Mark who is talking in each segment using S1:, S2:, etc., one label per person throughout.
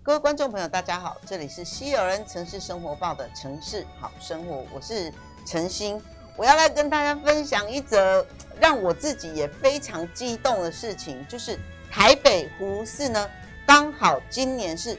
S1: 各位观众朋友，大家好，这里是希尔恩城市生活报的城市好生活，我是陈欣，我要来跟大家分享一则让我自己也非常激动的事情，就是台北葫芦寺呢，刚好今年是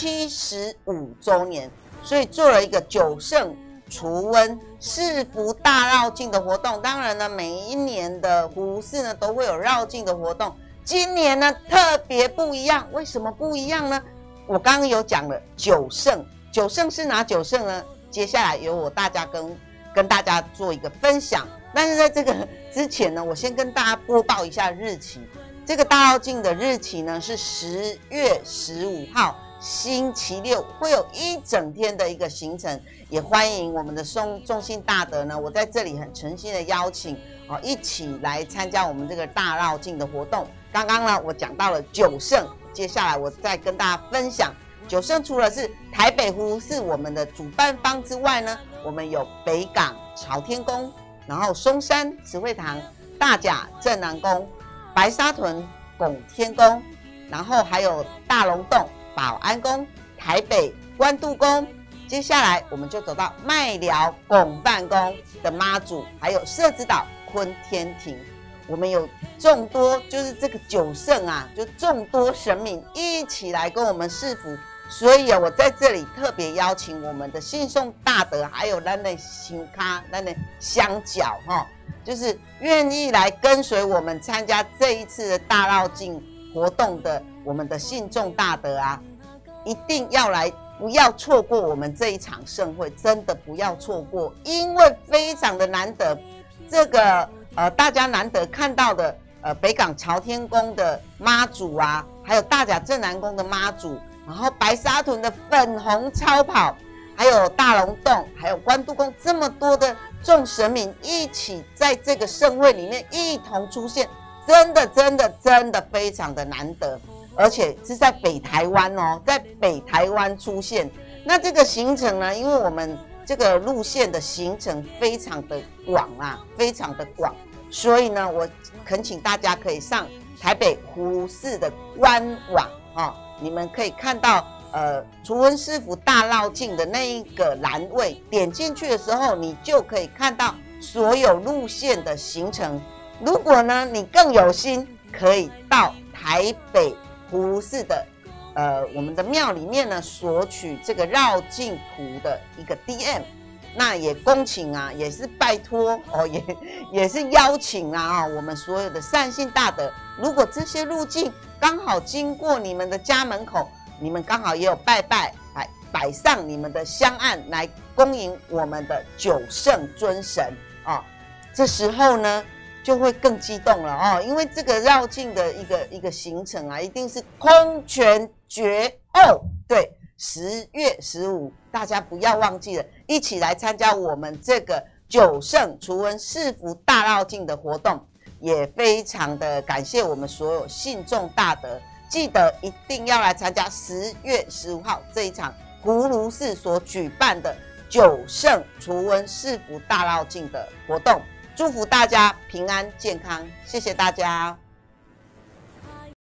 S1: 75周年，所以做了一个九圣除瘟市府大绕境的活动。当然呢，每一年的葫芦寺呢都会有绕境的活动，今年呢特别不一样。为什么不一样呢？我刚刚有讲了九圣，九圣是哪九圣呢？接下来由我跟大家做一个分享。但是在这个之前呢，我先跟大家播报一下日期。这个大绕境的日期呢是10月15号。星期六会有一整天的一个行程，也欢迎我们的众信大德呢，我在这里很诚心的邀请一起来参加我们这个大绕境的活动。刚刚呢，我讲到了九圣，接下来我再跟大家分享九圣。除了是台北葫芦寺我们的主办方之外呢，我们有北港朝天宫，然后松山慈惠堂、大甲镇南宫、白沙屯拱天宫，然后还有大龙洞保安宫、台北关渡宫，接下来我们就走到麦寮拱办宫的妈祖，还有社子岛坤天庭。我们有众多，就是这个九圣啊，就众多神明一起来跟我们市府，所以我在这里特别邀请我们的信众大德，还有咱的新咖、咱的香脚就是愿意来跟随我们参加这一次的大绕境活动的我们的信众大德啊，一定要来，不要错过我们这一场盛会，真的不要错过，因为非常的难得。这个大家难得看到的北港朝天宫的妈祖啊，还有大甲镇南宫的妈祖，然后白沙屯的粉红超跑，还有大龙洞，还有关渡宫，这么多的众神明一起在这个盛会里面一同出现。真的非常的难得，而且是在北台湾在北台湾出现。那这个行程呢，因为我们这个路线的行程非常的广非常的广，所以呢，我恳请大家可以上台北葫芦寺的官网你们可以看到除瘟市府大绕境的那一个栏位，点进去的时候，你就可以看到所有路线的行程。如果呢，你更有心，可以到台北葫芦寺的我们的庙里面呢，索取这个绕境图的一个 DM。那也恭请也是拜托也是邀请我们所有的善信大德，如果这些路径刚好经过你们的家门口，你们刚好也有拜拜，摆上你们的香案来恭迎我们的九圣尊神这时候呢，就会更激动了因为这个绕境的一个行程一定是空前绝后。对，10月15，大家不要忘记了，一起来参加我们这个九圣除瘟市府大绕境的活动。也非常的感谢我们所有信众大德，记得一定要来参加10月15号这一场葫芦寺所举办的九圣除瘟市府大绕境的活动。祝福大家平安健康，谢谢大家。